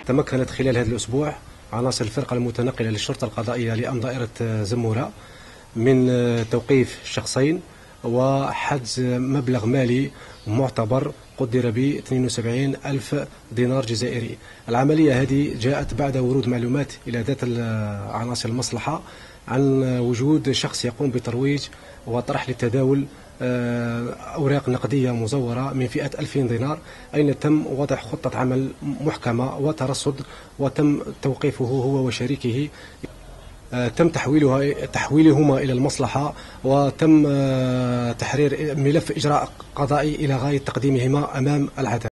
تمكنت خلال هذا الأسبوع عناصر الفرقة المتنقلة للشرطة القضائية لأمن دائرة زمورة من توقيف شخصين وحجز مبلغ مالي معتبر قدر ب 72 ألف دينار جزائري. العملية هذه جاءت بعد ورود معلومات إلى ذات عناصر المصلحة عن وجود شخص يقوم بترويج وطرح للتداول أوراق نقدية مزورة من فئة 2000 دينار، أين تم وضع خطة عمل محكمة وترصد، وتم توقيفه هو وشريكه. تم تحويلهما إلى المصلحة، وتم تحرير ملف إجراء قضائي إلى غاية تقديمهما أمام العدالة.